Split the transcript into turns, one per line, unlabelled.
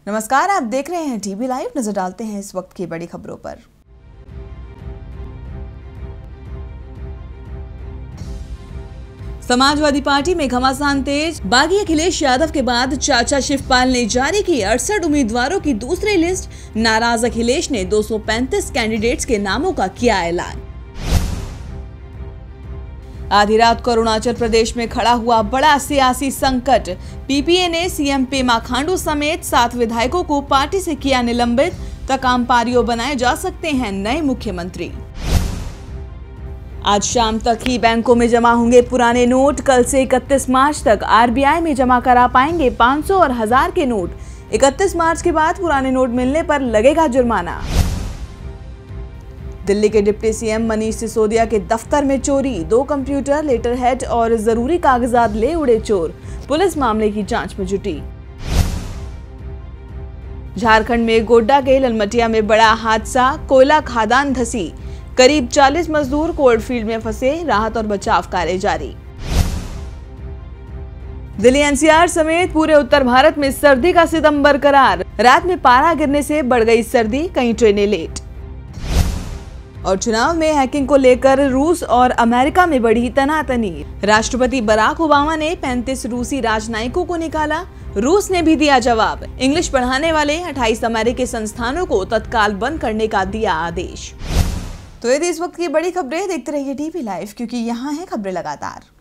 नमस्कार, आप देख रहे हैं टीवी लाइव। नजर डालते हैं इस वक्त की बड़ी खबरों पर। समाजवादी पार्टी में घमासान तेज। बागी अखिलेश यादव के बाद चाचा शिवपाल ने जारी की 68 उम्मीदवारों की दूसरी लिस्ट। नाराज अखिलेश ने 235 कैंडिडेट्स के नामों का किया ऐलान। आधी रात को अरुणाचल प्रदेश में खड़ा हुआ बड़ा सियासी संकट। पीपीए ने सीएम पेमा खांडू समेत 7 विधायकों को पार्टी से किया निलंबित। तकाम पारियो बनाए जा सकते हैं नए मुख्यमंत्री। आज शाम तक ही बैंकों में जमा होंगे पुराने नोट। कल से 31 मार्च तक आरबीआई में जमा करा पाएंगे 500 और 1000 के नोट। 31 मार्च के बाद पुराने नोट मिलने पर लगेगा जुर्माना। दिल्ली के डिप्टी सीएम मनीष सिसोदिया के दफ्तर में चोरी। 2 कंप्यूटर, लेटर हेड और जरूरी कागजात ले उड़े चोर। पुलिस मामले की जांच में जुटी। झारखंड में गोड्डा के ललमटिया में बड़ा हादसा। कोयला खादान धसी। करीब 40 मजदूर कोल्डफील्ड में फंसे। राहत और बचाव कार्य जारी। दिल्ली एनसीआर समेत पूरे उत्तर भारत में सर्दी का सितम बरकरार। रात में पारा गिरने से बढ़ गई सर्दी, कई ट्रेनें लेट। और चुनाव में हैकिंग को लेकर रूस और अमेरिका में बढ़ी तनातनी। राष्ट्रपति बराक ओबामा ने 35 रूसी राजनयिकों को निकाला। रूस ने भी दिया जवाब। इंग्लिश पढ़ाने वाले 28 अमेरिकी संस्थानों को तत्काल बंद करने का दिया आदेश। तो ये थी इस वक्त की बड़ी खबरें। देखते रहिए टीवी लाइव, क्योंकि यहाँ है खबरें लगातार।